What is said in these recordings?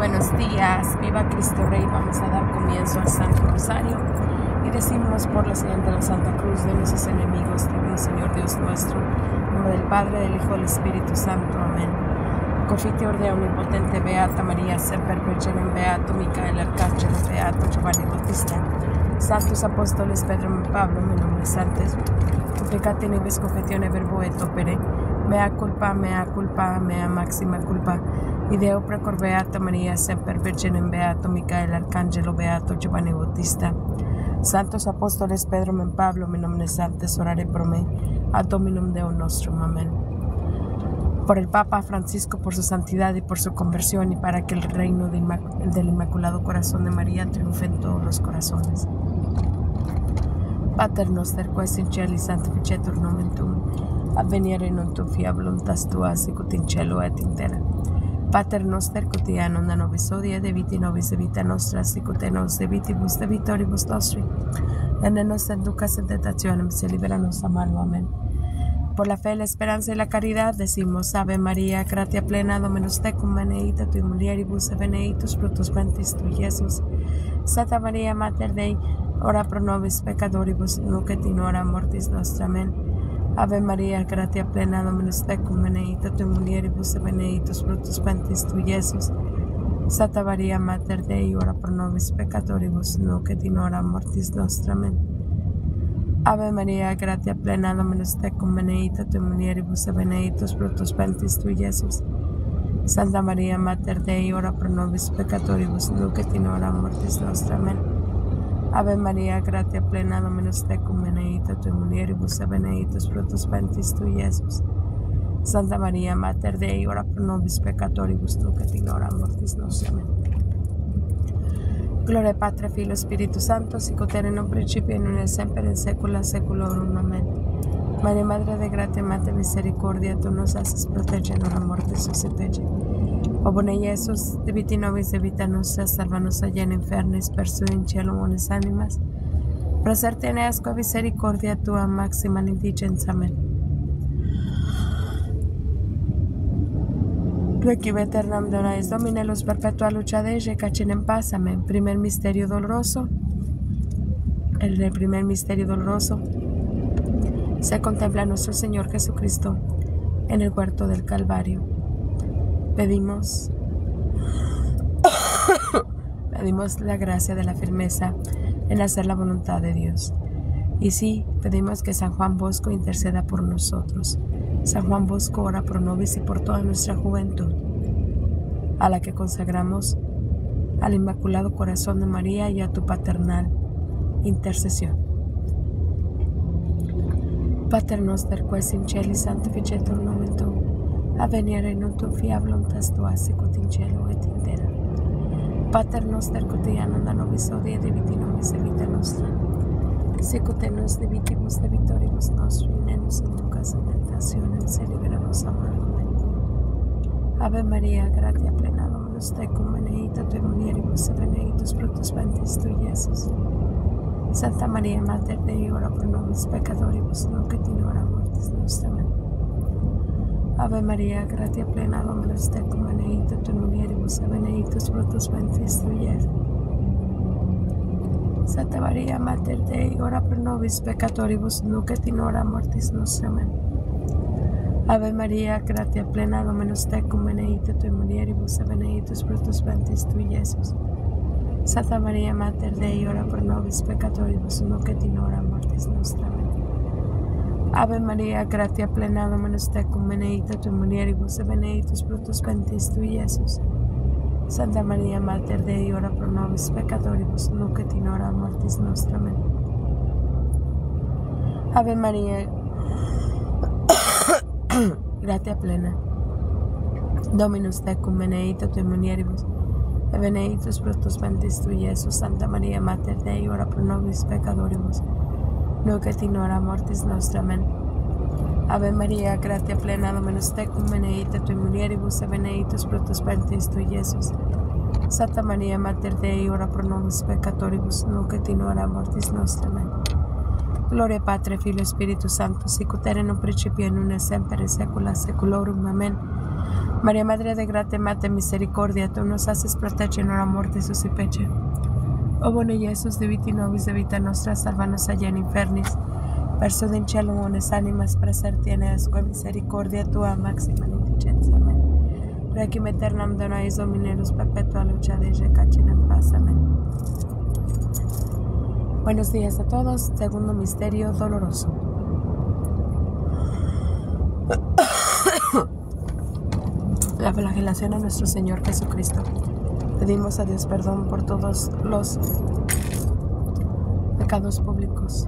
Buenos días, viva Cristo Rey. Vamos a dar comienzo al Santo Rosario y decimos por la señal de la Santa Cruz de nuestros enemigos, libre Señor Dios nuestro, en nombre del Padre, del Hijo y del Espíritu Santo. Amén. Confiteor de omnipotente Beata María, semper virginem Beato Micael Arcángelo, Beato Giovanni Bautista, Santos Apóstoles Pedro y Pablo, mi nombre santos, Confecate nibis confetione verbo et opere, mea culpa, mea maxima culpa, Ideo precor Beata María, semper virginem Beato Micael Arcángelo, Beato Giovanni Bautista, Santos Apóstoles Pedro y Pablo, mi nombre santos, orare pro me, ad Dominum Deum nostrum. Amén. Por el Papa Francisco, por su santidad y por su conversión, y para que el reino del Inmaculado Corazón de María triunfe en todos los corazones. Pater noster, quaes in celi sanctificetur nomen tuum, adveniere non tuum fiat voluntas tua, sicut in cielo et in terra. Pater noster quotidianum da nobis hodie, de viti nobis de vita nostra, sicut et nos de vitibus de vitoribus nostri, et ne nos inducas in tentationem, se libera nos a malo. Amén. Por la fe, la esperanza y la caridad decimos: Ave María, gratia plena, Dominus tecum, benedicta tui mulieribus, et benedictus fructus ventris tui, Iesus. Santa María, Mater Dei, ora pro nobis peccatoribus, nunc et in hora mortis nostra. Amén. Ave María, gratia plena, Dominus tecum, benedicta tui mulieribus, et benedictus fructus ventris tui, Iesus. Santa María, Mater Dei, ora pro nobis peccatoribus, nunc et in hora mortis nostra. Amén. Ave María, gratia plena, Dominus tecum, benedicta tui mulieribus, et benedictus fructus ventris tui, Iesus. Santa María, Mater Dei, ora pro nobis peccatoribus, nunc et in hora mortis nostra. Amén. Ave María, gratia plena, Dominus tecum, benedicta tui mulieribus, et benedictus fructus ventris tui, Iesus. Santa María, Mater Dei, ora pro nobis peccatoribus, nunc et in hora mortis nostra. Amén. Gloria Patri, Filio, Spiritus Santo, sicut erat in principio, nun et semper, in saecula saeculorum. Amén. María, Madre de gratia, Mater misericordia, tu nos haces proteger en hora mortis suscitege. O bone Iesus, diviti nobis de vita nostra, salvanos allá en infernis, persui in cielo bonis animas, proserte in eas qua misericordia tua, maxima indigens. Amén. Requiem aeternam dona eis Domine, luz perpetua lucha de ella, cachin en paz. Amén. Primer misterio doloroso. En el primer misterio doloroso se contempla a nuestro Señor Jesucristo en el huerto del Calvario. Pedimos la gracia de la firmeza en hacer la voluntad de Dios. Y sí, pedimos que San Juan Bosco interceda por nosotros. San Juan Bosco, ora pro nobis y por toda nuestra juventud, a la que consagramos al Inmaculado Corazón de María y a tu paternal intercesión. Pater noster, quaes in celi sanctificetur nomen tuum, adveniere non tuum fiat voluntas tua, sicut in cielo et in terra. Pater noster quotidianum da nobis hodie, de viti nobis de vita nostra, sicut et nos de vitibus de vitoribus nostri, ne nos inducas in tentationem, se libera nos a malo. Amén. Ave María, gratia plena, Dominus tecum, benedicta tui mulieribus, et benedictus fructus ventris tui, Iesus. Santa María, Mater Dei, ora pro nobis peccatoribus, nunc et in hora mortis nostra. Amén. Ave María, gratia plena, Dominus tecum, benedicta tui mulieribus, et benedictus fructus ventris tui, Iesus. Santa María, Mater Dei, ora pro nobis peccatoribus, nunc et in hora mortis nostra. Amén. Ave María, gratia plena, Dominus tecum, benedicta tui mulieribus, et benedictus fructus ventris tui, Iesus. Santa María, Mater Dei, ora pro nobis peccatoribus, nunc et in hora mortis nostra. Amén. Ave María, gratia plena, Dominus tecum, benedicta tui mulieribus, et benedictus fructus ventris tui, Iesus. Santa María, Mater Dei, ora pro nobis peccatoribus, nunc et in hora mortis nostra. Amén. Ave María, gratia plena, Dominus tecum, benedicta tui mulieribus, et benedictus fructus ventris tui, Iesus. Santa María, Mater Dei, ora pro nobis peccatoribus, nunc et in hora mortis nostra. Amén. Ave María, gratia plena, Dominus tecum, benedicta tui mulieribus, et benedictus fructus ventris tui, Iesus. Santa María, Mater Dei, ora pro nobis peccatoribus, nunc et in hora mortis nostra. Amén. Gloria Patri, Filio, Spiritus Santo, sicut erat in principio, nun et semper, in saecula saeculorum. Amén. Maria Madre de gratia, Mater misericordia, tu nos haces proteggere nella morte suscipice. O bone Iesus, diviti nobis, de vita nostra, salva nos allá in infernis, verso in cielo mones animas, praeserti eneasque misericordia tua, maxima indicenza. Amén. Requiem aeternam dona eis Dominus perpetua lucha de recachin en paz. Amén. Buenos días a todos. Segundo misterio doloroso. La flagelación a nuestro Señor Jesucristo. Pedimos a Dios perdón por todos los pecados públicos,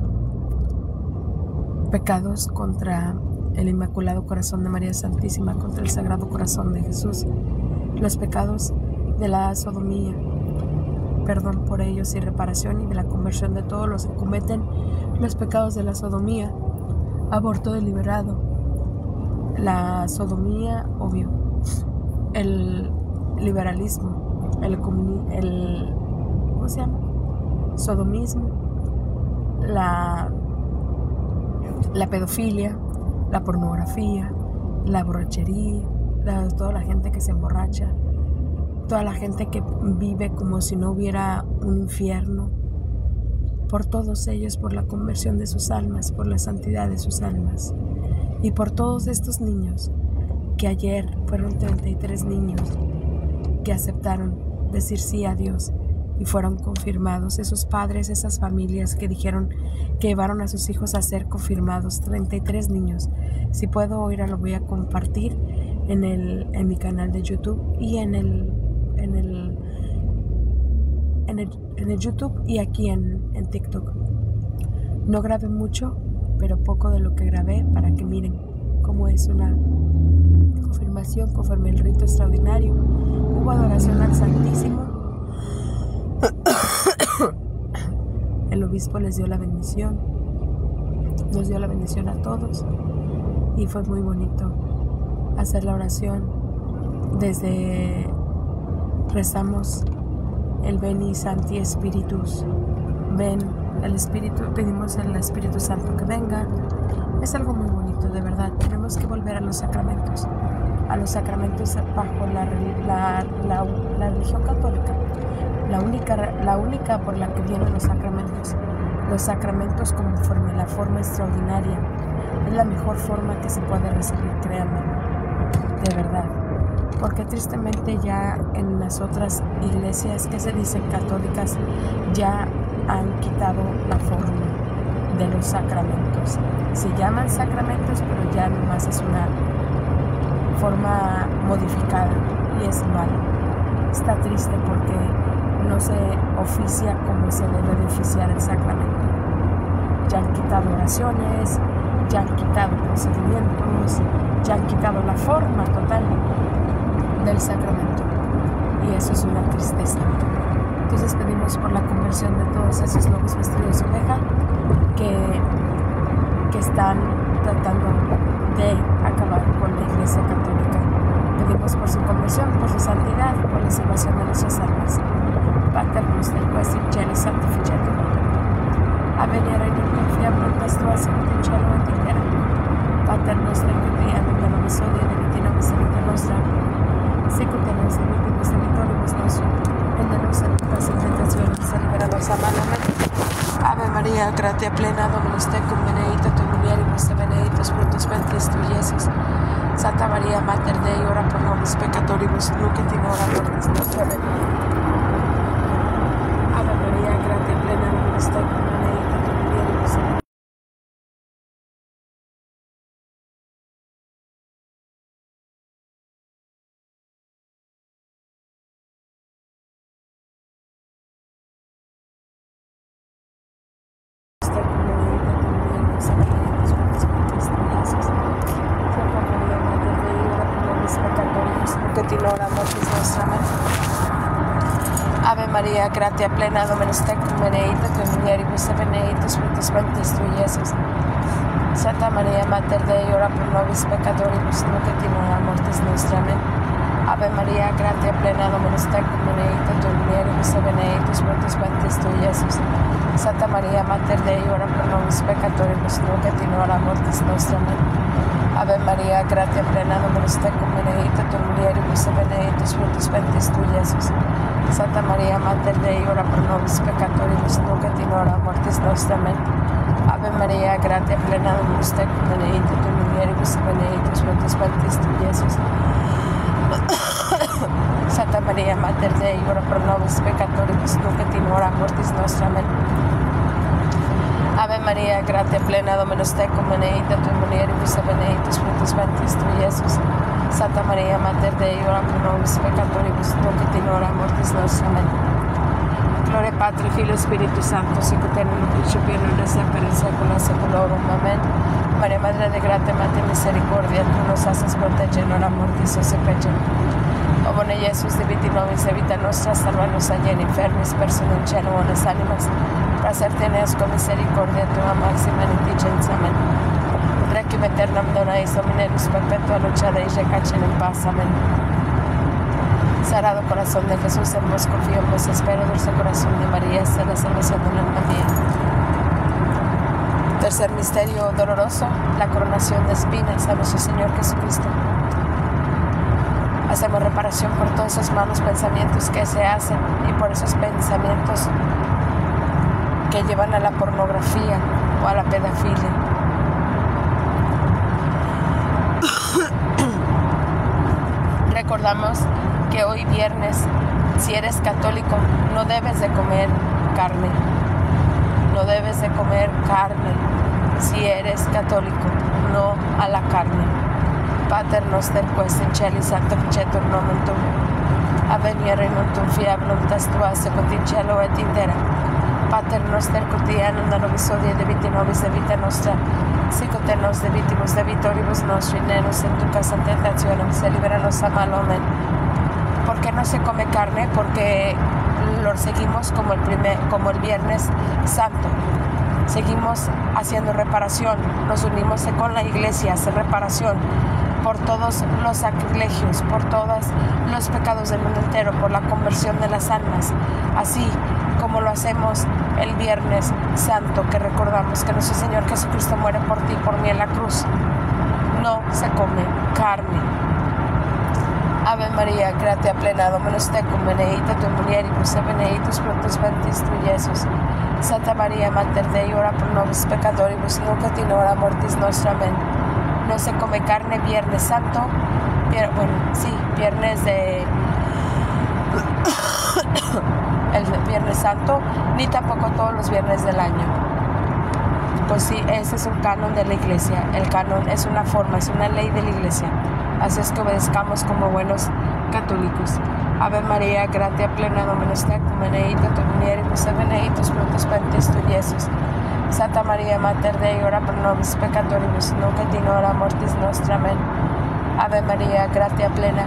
pecados contra el Inmaculado Corazón de María Santísima, contra el Sagrado Corazón de Jesús, los pecados de la sodomía, perdón por ellos y reparación, y de la conversión de todos los que cometen los pecados de la sodomía, aborto deliberado, la sodomía, obvio, el liberalismo, ¿cómo se llama? Sodomismo, la pedofilia, la pornografía, la borrachería, toda la gente que se emborracha, toda la gente que vive como si no hubiera un infierno, por todos ellos, por la conversión de sus almas, por la santidad de sus almas, y por todos estos niños, que ayer fueron 33 niños que aceptaron decir sí a Dios y fueron confirmados, esos padres, esas familias que dijeron que llevaron a sus hijos a ser confirmados, 33 niños. Si puedo, hoy lo voy a compartir en mi canal de YouTube y en el YouTube y aquí en TikTok. No grabé mucho, pero poco de lo que grabé para que miren cómo es una confirmación conforme el rito extraordinario. Hubo adoración al Santísimo. El obispo les dio la bendición, nos dio la bendición a todos y fue muy bonito hacer la oración. Desde rezamos el Veni Sancti Spiritus, ven el Espíritu, pedimos al Espíritu Santo que venga. Es algo muy bonito, de verdad. Tenemos que volver a los sacramentos bajo la religión católica, la única por la que vienen los sacramentos conforme la forma extraordinaria. Es la mejor forma que se puede recibir, créanme, de verdad, porque tristemente ya en las otras iglesias que se dicen católicas ya han quitado la forma de los sacramentos. Se llaman sacramentos, pero ya nomás es una forma modificada y es malo. Está triste porque no se oficia como se debe de oficiar el sacramento. Ya han quitado oraciones, ya han quitado procedimientos, ya han quitado la forma total del sacramento, y eso es una tristeza. Entonces pedimos por la conversión de todos esos lobos vestidos de oveja que están tratando de acabar con la Iglesia Católica. Pedimos por su conversión, por su santidad, por la salvación de nuestras almas. Pater noster, quis in cielo sanctificetur nomen tuum. Adveniat regnum tuum, fiat voluntas tua sicut in cielo et in terra. Pater noster, qui quiam in nobis odie debiti nobis vita nostra, sicut in nos debitibus debitoribus nostrum, et ne nos inducas in tentationis, sed libera nos a malo. Amén. Ave María, gratia plena, Dominus tecum, benedicta tu mulieribus, et benedictus fructus ventris tui, Iesus. Santa María, Mater Dei, ora pro nobis peccatoribus, nunc et in hora mortis nostra. Amén. Ave María, gratia plena, Dominus tecum, benedicta tu mulieribus, Ave María, gratia plena, Dominus tecum, benedicta tu mulieribus, et benedictus fructus ventris tui, Iesus. Santa María, Mater Dei, ora pro nobis peccatoribus, nunc et in hora mortis nostra. Amén. Ave María, gratia plena, Dominus tecum, benedicta tu mulieribus, et benedictus fructus ventris tui, Iesus. Santa María, Mater Dei, ora pro nobis peccatoribus, nunc et in hora mortis nostra. Amén. Ave María, gratia plena, Dominus tecum, benedicta tu mulieribus, benedictus fructus ventris tui, Iesus. Santa María, Mater Dei, ora pro nobis peccatoribus, nunc et in hora mortis nostre. Amen. Ave Maria, gratia plena, Dominus tecum, benedicta tu mulieribus, benedictus fructus ventris tui, Iesus. Santa María, Mater Dei, ora pro nobis peccatoribus, nunc et in hora mortis nostre. Amen. Ave María, gratia plena, Dominus tecum, benedicta tu mulieribus, benedictus fructus ventris tui, Iesus. Santa María, Mater Dei, ora pro nobis peccatoribus, nunc et in hora mortis nostre. Amen. Gloria Patri, Filio, Spiritus Santo, sic ut erat in principio et nunc et semper in saecula saeculorum. Amen. María, Madre de gratia, Mater misericordia, tu nos haces proteger en hora mortis ose pecem. O bone Iesus, diviti nobis, vita nostra, salvanos aie in infernis, persona in cielo, bonas animas, praeserteneas con misericordia tua maxima in indigenza. Amen. Requiem aeternam dona eis Dominus perpetua lucha de recacen en paz. Amén. Sagrado corazón de Jesús, en vos confío, en vos espero, dulce corazón de María, sea la salvación del alma mía. Tercer misterio doloroso, la coronación de espinas a nuestro Señor Jesucristo. Hacemos reparación por todos esos malos pensamientos que se hacen y por esos pensamientos que llevan a la pornografía o a la pedofilia. Recordamos que hoy viernes, si eres católico, no debes de comer carne. No debes de comer carne. Si eres católico, no a la carne. Pater noster quae in caeli sanctificetur nomen tuum. Adveniat regnum tuum, fiat voluntas tua secut in cielo et in terra. Pater noster quotidianum da nobis hodie debiti nobis de vita nostra, sic ut nos debitimus debitoribus nostri, ne nos inducas a tentationem, se liberanos a malo. Amén. ¿Por qué no se come carne? Porque lo seguimos como el Viernes Santo. Seguimos haciendo reparación, nos unimos con la iglesia, hacer reparación por todos los sacrilegios, por todos los pecados del mundo entero, por la conversión de las almas, así como lo hacemos el Viernes Santo, que recordamos que nuestro Señor Jesucristo muere por ti y por mí en la cruz. No se come carne. Ave María, gratia plena, Dominus tecum, benedicta tu mulieribus, benedictus fructus ventris tui, Iesus. Santa María, Mater Dei, ora pro nobis peccatoribus, nunc et in hora mortis nostra. Amén. No se come carne Viernes Santo, viernes de el Viernes Santo, ni tampoco todos los viernes del año. Pues sí, ese es un canon de la iglesia. El canon es una forma, es una ley de la iglesia. Así es que obedezcamos como buenos católicos. Ave María, gratia plena, Dominus tecum, benedicta tu mulieribus, benedictus fructus ventris tui, Iesus. Santa María, Mater Dei, ora pro nobis peccatoribus, nunc et in hora mortis nostra. Amén. Ave María, gratia plena,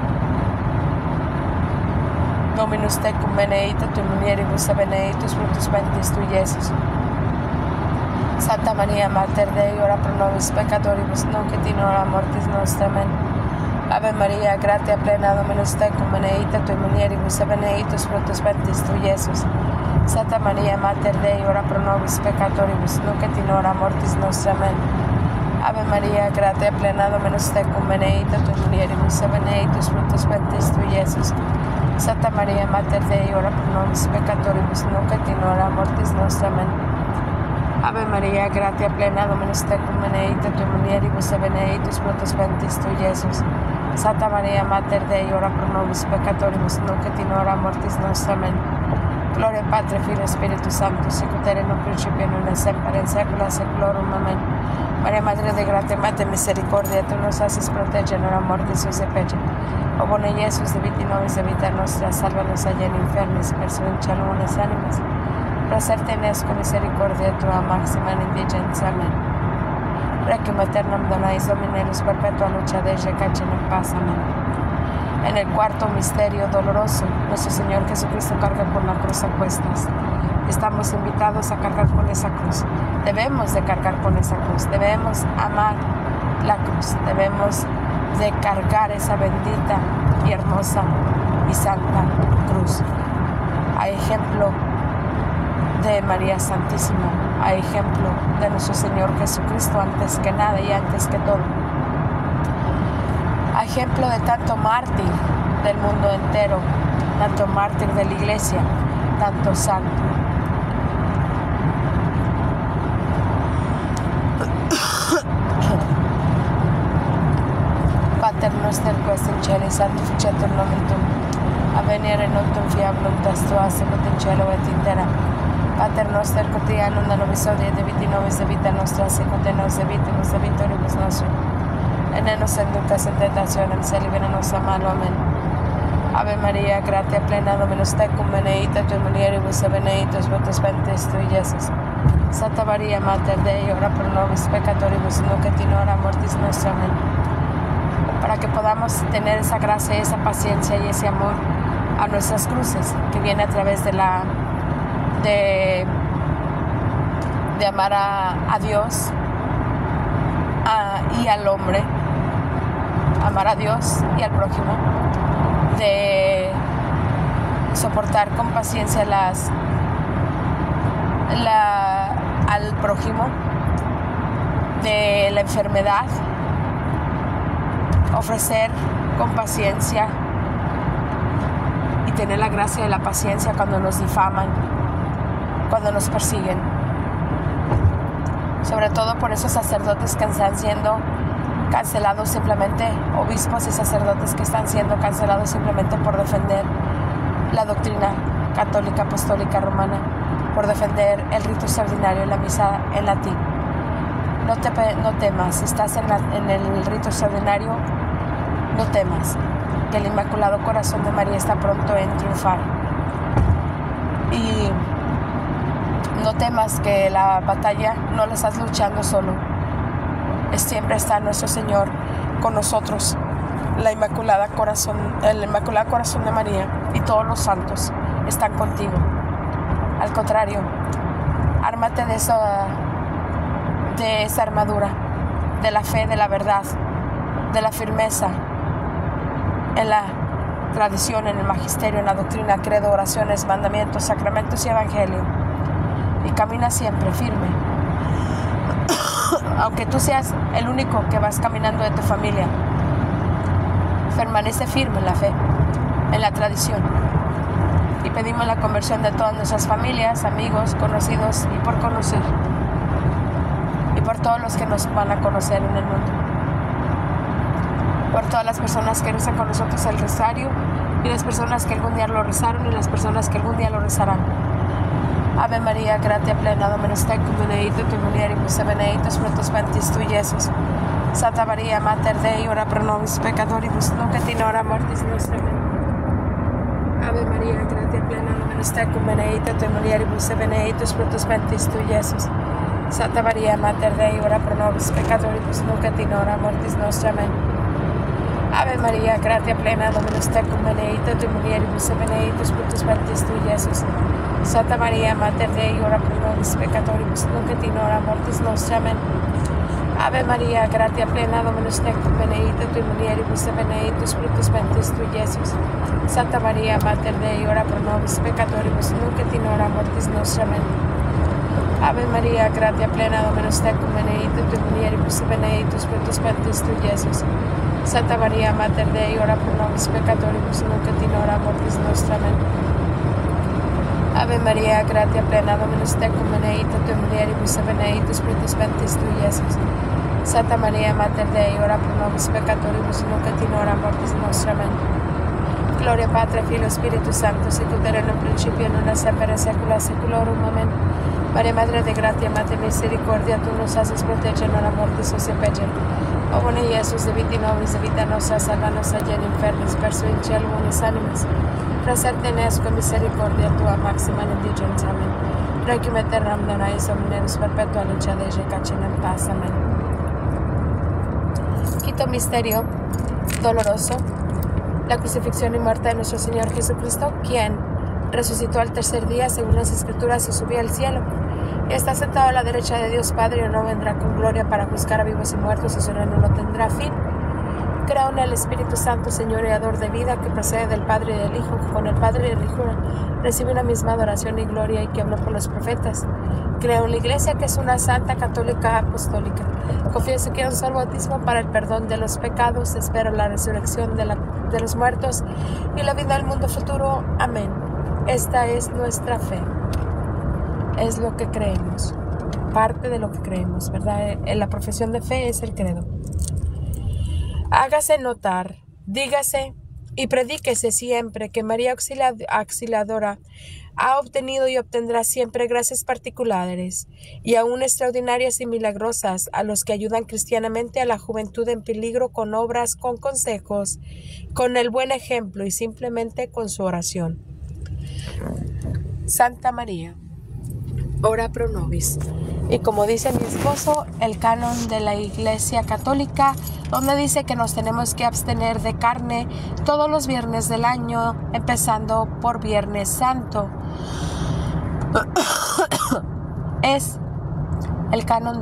Dominus tecum, benedicta tu mulieribus, benedictus fructus ventris tui, Iesus. Santa María, Mater Dei, ora pro nobis peccatoribus, nunc et in hora mortis nostra. Amén. Ave María, gratia plena, Dominus tecum, benedicta tu mulieribus, benedictus fructus ventris tui, Iesus. Santa María, Mater Dei, ora pro nobis peccatoribus, nunc et in hora mortis nostra. Amén. Ave María, gratia plena, Dominus tecum, benedicta tu mulieribus, benedictus fructus ventris tui, Iesus. Santa María, Mater Dei, ora pro nobis peccatoribus, nunc et in hora mortis nostra. Amén. Ave María, gratia plena, Dominus tecum, benedicta tu mulieribus, benedictus fructus ventris tui, Iesus. Santa María, Mater Dei, ora pro nobis peccatoribus, nunc et in hora mortis nostra. Amén. Gloria Patri, Filio, Spiritus Sancto, sic ut erat in principio et nunc et semper in saecula saeculorum. Amén. María, Madre de gratia, Mater misericordia, tu nos haces proteger en hora mortis ose pecem. O bone Iesus, diviti nobis de vita nostra, salvanos aie in infernis, persona in cielo bonas animas, praeserteneas con misericordia tua maxima in indigenza. Amén. Requiem aeternam dona eis Dominus perpetua lucha de recacen en paz. Amén. En el cuarto misterio doloroso, nuestro Señor Jesucristo carga con la cruz a cuestas. Estamos invitados a cargar con esa cruz. Debemos de cargar con esa cruz. Debemos amar la cruz. Debemos de cargar esa bendita y hermosa y santa cruz. A ejemplo de María Santísima, a ejemplo de nuestro Señor Jesucristo, antes que nada y antes que todo. A ejemplo de tanto mártir del mundo entero, tanto mártir de la iglesia, tanto santo. Pater noster quas in caeli sanctificetur nomen tuum, aveniere noctum fiat voluntas tua sicut in cielo et in terra. Pater noster quotidianum da nobis hodie de viti nobis de vita nostra sicut et nos evitibus debitoribus nostri. Et ne nos inducas in tentationem, sed libera nos a malo. Amen. Ave Maria, gratia plena, Dominus tecum, benedicta tui mulieribus, et benedictus fructus ventris tui, Iesus. Santa Maria, Mater Dei, ora pro nobis peccatoribus, nunc et in hora mortis nostra. Amén. Para que podamos tener esa gracia, esa paciencia y ese amor a nuestras cruces, que viene a través de amar a Dios y al hombre, amar a Dios y al prójimo, de soportar con paciencia al prójimo, de la enfermedad, ofrecer con paciencia y tener la gracia de la paciencia cuando nos difaman, cuando nos persiguen. Sobre todo por esos sacerdotes que están siendo cancelados simplemente, obispos y sacerdotes que están siendo cancelados simplemente por defender la doctrina católica apostólica romana, por defender el rito extraordinario, la misa en latín. No temas, si estás en el rito extraordinario, no temas, que el Inmaculado Corazón de María está pronto en triunfar. Y no temas que la batalla no la estás luchando solo. Siempre está nuestro Señor con nosotros, el Inmaculado Corazón de María y todos los santos están contigo. Al contrario, ármate de esa armadura, de la fe, de la verdad, de la firmeza en la tradición, en el magisterio, en la doctrina, credo, oraciones, mandamientos, sacramentos y evangelio. Y camina siempre firme. Aunque tú seas el único que vas caminando de tu familia, permanece firme en la fe, en la tradición. Y pedimos la conversión de todas nuestras familias, amigos, conocidos y por conocer. Y por todos los que nos van a conocer en el mundo. Por todas las personas que rezan con nosotros el rosario y las personas que algún día lo rezaron y las personas que algún día lo rezarán. Ave María, gratia plena, Dominus tecum, benedicta tui mulieribus, et benedictus fructus ventris tui, Iesus. Santa Maria, Mater Dei, ora pro nobis peccatoribus, nunc et in hora mortis nostra. Amen. Ave Maria, gratia plena, Dominus tecum, benedicta tui mulieribus, et benedictus fructus ventris tui, Iesus. Santa Maria, Mater Dei, ora pro nobis peccatoribus, nunc et in hora mortis nostra. Amen. Ave Maria, gratia plena, Dominus tecum, benedicta tui mulieribus, et benedictus fructus ventris tui, Iesus. Santa Maria, Mater Dei, ora pro nobis peccatoribus, nunc et in hora mortis nostra. Amen. Ave Maria, gratia plena, Dominus tecum, benedicta tui mulieribus, et benedictus fructus ventris tui, Iesus. Santa Maria, Mater Dei, ora pro nobis peccatoribus, nunc et in hora mortis nostra. Amen. Ave Maria, gratia plena, Dominus tecum, benedicta tui mulieribus, et benedictus fructus ventris tui, Iesus. Santa Maria, Mater Dei, ora pro nobis peccatoribus, nunc et in hora mortis nostra. Amen. Ave Maria, gratia plena, Dominus tecum, benedicta tui mulieribus, et benedictus fructus ventris tui, Iesus. Santa Maria, Mater Dei, ora pro nobis peccatoribus, nunc et in hora mortis nostra. Amen. Gloria Patri, Filio, Spiritus Sancto, sicut erat in principio, nun et semper, et saecula saeculorum. Amen. Maria, Madre de gratia, Mater misericordia, tu nos haces proteger non a mortis os pecce. O bone Iesus, de viti nobis, de vita nostra, salva nos allá en infernis, perso in cielo bonis animas. Preserte nesco misericordia tua, maxima indigens. Amen. Requiem aeternam dona eis omnes perpetua luce Dei cacen en paz. Amén. Quinto misterio doloroso, la crucifixión y muerte de nuestro Señor Jesucristo, quien resucitó al tercer día según las Escrituras y subió al cielo. Y está sentado a la derecha de Dios Padre, y no vendrá con gloria para juzgar a vivos y muertos, y su reino no tendrá fin. Creo en el Espíritu Santo, Señor y dador de vida, que procede del Padre y del Hijo, que con el Padre y el Hijo recibe una misma adoración y gloria, y que habló por los profetas. Creo en la Iglesia, que es una santa, católica, apostólica. Confieso que hay un solo bautismo para el perdón de los pecados. Espero la resurrección de los muertos y la vida del mundo futuro. Amén. Esta es nuestra fe. Es lo que creemos. Parte de lo que creemos, ¿verdad? La profesión de fe es el credo. Hágase notar, dígase y predíquese siempre que María Auxiliadora ha obtenido y obtendrá siempre gracias particulares y aún extraordinarias y milagrosas a los que ayudan cristianamente a la juventud en peligro con obras, con consejos, con el buen ejemplo y simplemente con su oración. Santa María, ora pro nobis. Y como dice mi esposo, el canon de la Iglesia Católica, donde dice que nos tenemos que abstener de carne todos los viernes del año, empezando por Viernes Santo. Es el canon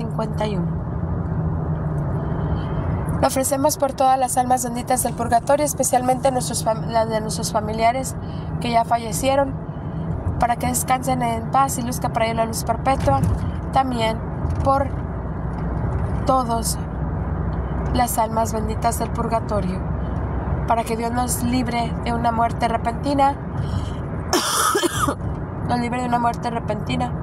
1251. Lo ofrecemos por todas las almas benditas del purgatorio, especialmente las de nuestros familiares que ya fallecieron, para que descansen en paz y luzca para ellos la luz perpetua. También por todas las almas benditas del purgatorio, para que Dios nos libre de una muerte repentina, nos libre de una muerte repentina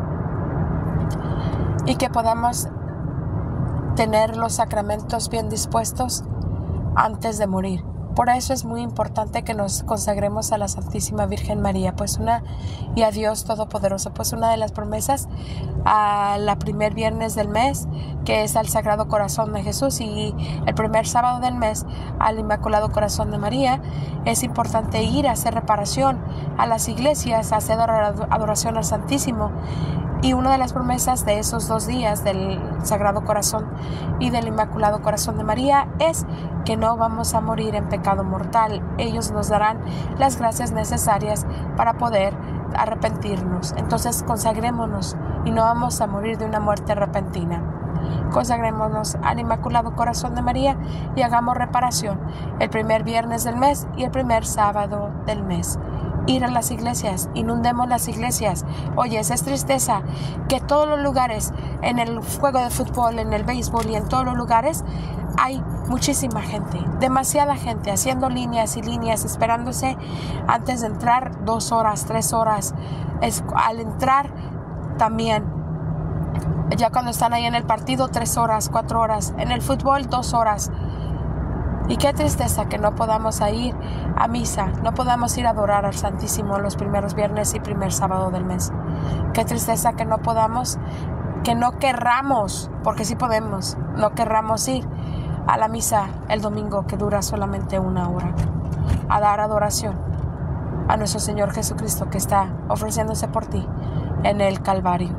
y que podamos tener los sacramentos bien dispuestos antes de morir. Por eso es muy importante que nos consagremos a la Santísima Virgen María, y a Dios Todopoderoso, pues una de las promesas a la primer viernes del mes, que es al Sagrado Corazón de Jesús, y el primer sábado del mes al Inmaculado Corazón de María, es importante ir a hacer reparación a las iglesias, a hacer adoración al Santísimo. Y una de las promesas de esos 2 días del Sagrado Corazón y del Inmaculado Corazón de María es que no vamos a morir en pecado mortal. Ellos nos darán las gracias necesarias para poder arrepentirnos. Entonces consagrémonos y no vamos a morir de una muerte repentina. Consagrémonos al Inmaculado Corazón de María y hagamos reparación el primer viernes del mes y el primer sábado del mes. Ir a las iglesias, inundemos las iglesias. Oye, es tristeza que todos los lugares, en el juego de fútbol, en el béisbol y en todos los lugares, hay muchísima gente, demasiada gente, haciendo líneas y líneas, esperándose antes de entrar 2 horas, 3 horas. Al entrar también, ya cuando están ahí en el partido, 3 horas, 4 horas, en el fútbol 2 horas. Y qué tristeza que no podamos ir a misa, no podamos ir a adorar al Santísimo los primeros viernes y primer sábado del mes. Qué tristeza que no podamos, que no querramos, porque sí podemos, no querramos ir a la misa el domingo, que dura solamente 1 hora, a dar adoración a nuestro Señor Jesucristo, que está ofreciéndose por ti en el Calvario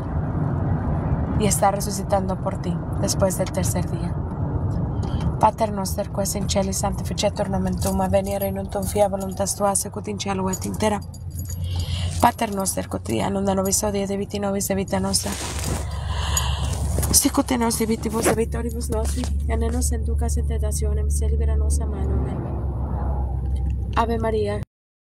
y está resucitando por ti después del tercer día. Pater noster, quae in caeli sanctificetur nomen tuum, venia regnum tuum, fiat voluntas tua sicut in cielo et in terra. Pater noster quotidianum da nobis hodie, debiti nobis debita nostra, sicut et nos debitibus debitoribus nostri, et ne nos inducas in tentationem, sed libera nos a malo. Amen. Ave María.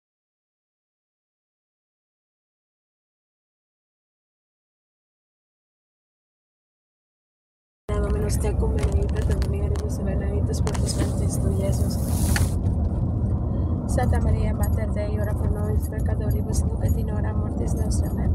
Dominus tecum, benedicta tu mulieribus, benedictus fructus ventris tui, Iesus. Santa María, Mater Dei, ora pro nobis peccatoribus, nunc et in hora mortis nostra. Amen.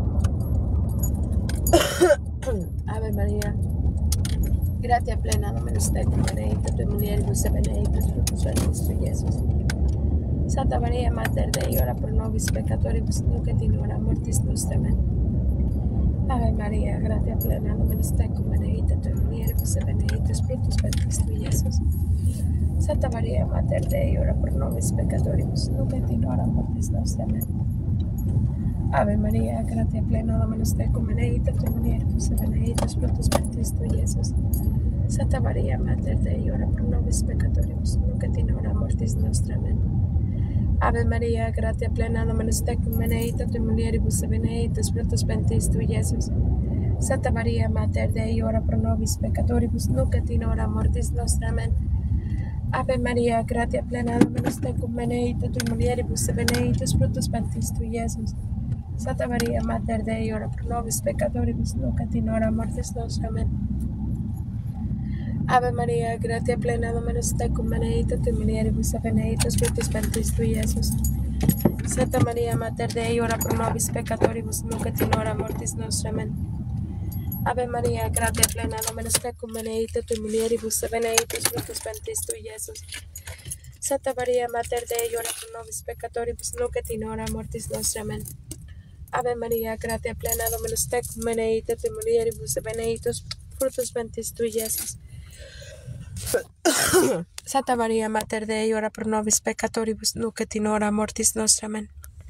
Ave María, gratia plena, Dominus tecum, benedicta tu mulieribus, benedictus fructus ventris tui, Iesus. Santa María, Mater Dei, ora pro nobis peccatoribus, nunc et in hora mortis nostra. Amen. Ave María, gratia plena, Dominus tecum, benedicta tu mulieribus, benedictus fructus ventris tui, Iesus. Santa María, Mater Dei, ora pro nobis peccatoribus, nunc et in hora mortis nostra. Amen. Ave María, gratia plena, Dominus tecum, benedicta tu mulieribus, benedictus fructus ventris tui, Iesus. Santa María, Mater Dei, ora pro nobis peccatoribus, nunc et in hora mortis nostra. Amen. Ave María, gratia plena, Dominus tecum, benedicta tu mulieribus, benedictus fructus ventris tui, Iesus. Santa María, Mater Dei, ora pro nobis peccatoribus, nunc et in hora mortis nostra. Amen. Ave María, gratia plena, Dominus tecum, benedicta tui mulieribus, et benedictus fructus ventris tui, Iesus. Santa Maria, Mater Dei, ora pro nobis peccatoribus, nunc et in hora mortis nostra. Amen. Ave Maria, gratia plena, Dominus tecum, benedicta tui mulieribus, et benedictus fructus ventris tui, Iesus. Santa Maria, Mater Dei, ora pro nobis peccatoribus, nunc et in hora mortis nostra. Amen. Ave Maria, gratia plena, Dominus tecum, benedicta tui mulieribus, et benedictus fructus ventris tui, Iesus. Santa Maria, Mater Dei, ora pro nobis peccatoribus, nunc et in hora mortis nostra. Amen. Ave Maria, gratia plena, Dominus tecum, benedicta tui mulieribus, et benedictus fructus ventris tui, Iesus. Santa Maria, Mater Dei, ora pro nobis peccatoribus, nunc et in hora mortis nostra. Amen.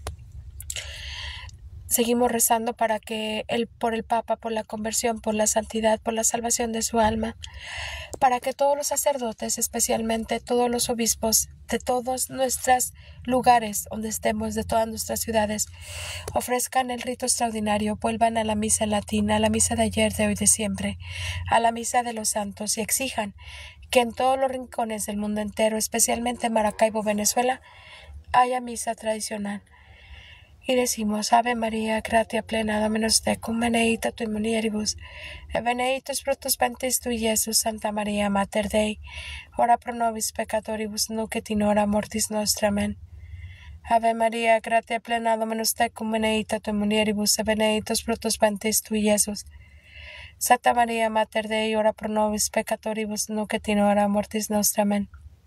Seguimos rezando para que por el Papa, por la conversión, por la santidad, por la salvación de su alma, para que todos los sacerdotes, especialmente todos los obispos de todos nuestros lugares donde estemos, de todas nuestras ciudades, ofrezcan el rito extraordinario, vuelvan a la misa en latín, a la misa de ayer, de hoy, de siempre, a la misa de los santos, y exijan que en todos los rincones del mundo entero, especialmente en Maracaibo, Venezuela, haya misa tradicional. Y decimos, Ave María, gratia plena, Dominus tecum, benedicta tui mulieribus, et benedictus fructus ventris tui, Iesus. Santa Maria, Mater Dei, ora pro nobis peccatoribus, nunc et in hora mortis nostra. Amen. Ave María, gratia plena, Dominus tecum, benedicta tui mulieribus, et benedictus fructus ventris tui, Iesus. Santa Maria, Mater Dei, ora pro nobis peccatoribus, nunc et in hora mortis nostra. Amen.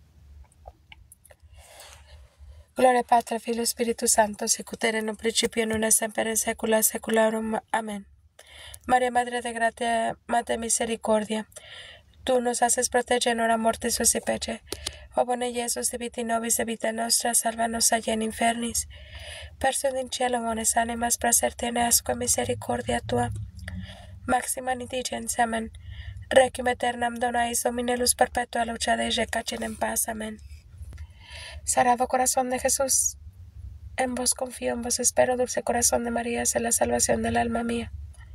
Gloria Patri, Filio, Spiritus Santo, sicut erat in principio, nun et semper in saecula saeculorum. Amén. María, Madre de gratia, Madre de misericordia, tú nos haces proteger en hora mortis susi pece. O bone Iesus, diviti nobis, de vita nostra, salvanos allá en infernis. Persum in cielo, bones animas, praeser tiene asque misericordia tua. Maxima indigens, amén. Requiem aeternam dona eis Domine, luz perpetua, lucade y recacen en paz. Amén. Sagrado Corazón de Jesús, en vos confío, en vos espero, dulce corazón de María, sé la salvación del alma mía.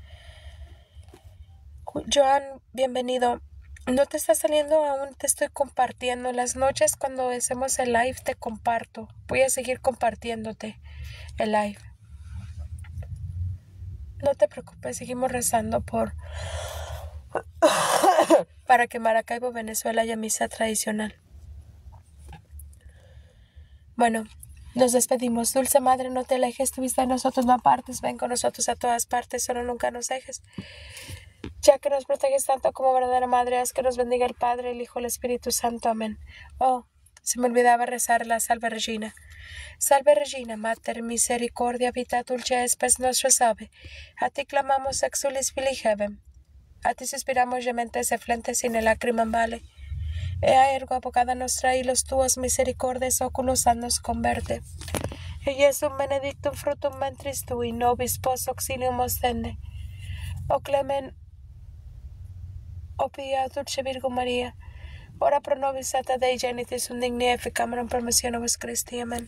Joan, bienvenido. No te está saliendo aún, te estoy compartiendo. Las noches cuando hacemos el live te comparto. Voy a seguir compartiéndote el live. No te preocupes, seguimos rezando para que Maracaibo, Venezuela, haya misa tradicional. Bueno, nos despedimos. Dulce Madre, no te alejes, tu vista de nosotros no apartes, ven con nosotros a todas partes, solo nunca nos dejes. Ya que nos proteges tanto como verdadera Madre, haz que nos bendiga el Padre, el Hijo, el Espíritu Santo. Amén. Oh, se me olvidaba rezar la Salve Regina. Salve Regina, Mater misericordia, vita dulce spes nostra salve. A ti clamamos exulis filigevem. A ti suspiramos gementes eflentes in lacrimam vale. Ea ergo abogada nostra y los tuas misericordes oculos nos converte. E Jesum benedictum fructum ventris tui, nobis pos auxilium ostende. O clemen, o pia dulce Virgo María, ora pro nobis sata Dei genitis indigni efficamerum promissionibus Christi. Amén.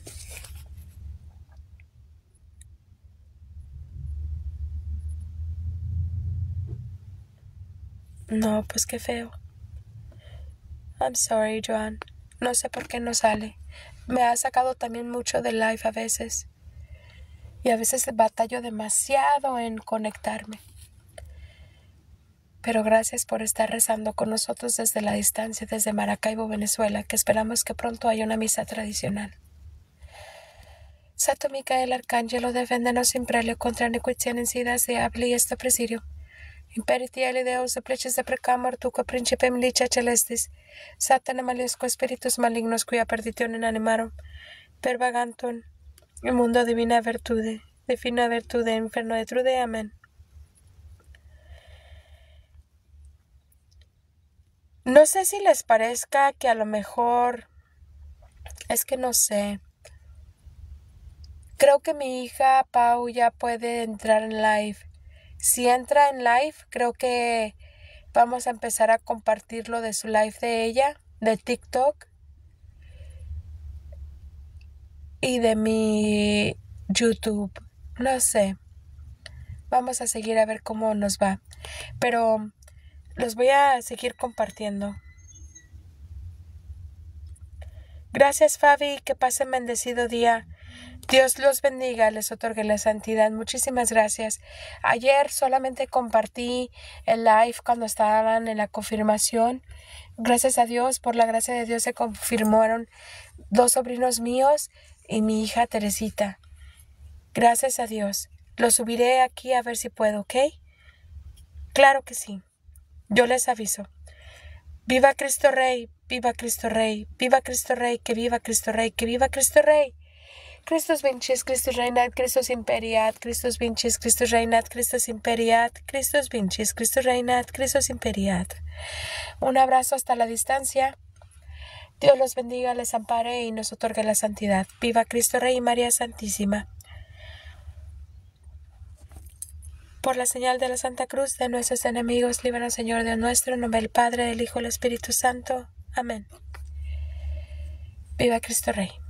No, pues qué feo. I'm sorry, Joan. No sé por qué no sale. Me ha sacado también mucho del live a veces. Y a veces batallo demasiado en conectarme. Pero gracias por estar rezando con nosotros desde la distancia, desde Maracaibo, Venezuela, que esperamos que pronto haya una misa tradicional. Santo Micael Arcángelo, deféndenos in prelio contra nequitia insidas diabli y este presidio. Imperiti ali Deus de pleches de precamor tuque principe milicia celestis, satana maliusco spiritus malignos cuia perdition animarum, per vagantum, el mundo divina virtude inferno de trude. Amén. No sé si les parezca que a lo mejor, es que no sé. Creo que mi hija Pau ya puede entrar en live. Si entra en live, creo que vamos a empezar a compartirlo de su live de ella, de TikTok y de mi YouTube. No sé. Vamos a seguir a ver cómo nos va. Pero los voy a seguir compartiendo. Gracias, Fabi, que pasen bendecido día. Dios los bendiga, les otorgue la santidad. Muchísimas gracias. Ayer solamente compartí el live cuando estaban en la confirmación. Gracias a Dios, por la gracia de Dios se confirmaron 2 sobrinos míos y mi hija Teresita. Gracias a Dios. Lo subiré aquí a ver si puedo, ¿ok? Claro que sí. Yo les aviso. ¡Viva Cristo Rey! ¡Viva Cristo Rey! ¡Viva Cristo Rey! ¡Que viva Cristo Rey! ¡Que viva Cristo Rey! Christus vincis, Christus reinat, Christus imperiat, Christus vincis, Christus reinat, Christus imperiat, Christus vincis, Christus reinat, Christus imperiat. Un abrazo hasta la distancia. Dios los bendiga, les ampare y nos otorgue la santidad. Viva Cristo Rey y María Santísima. Por la señal de la Santa Cruz de nuestros enemigos, líbranos, Señor Dios nuestro, en nombre del Padre, del Hijo y del Espíritu Santo. Amén. Viva Cristo Rey.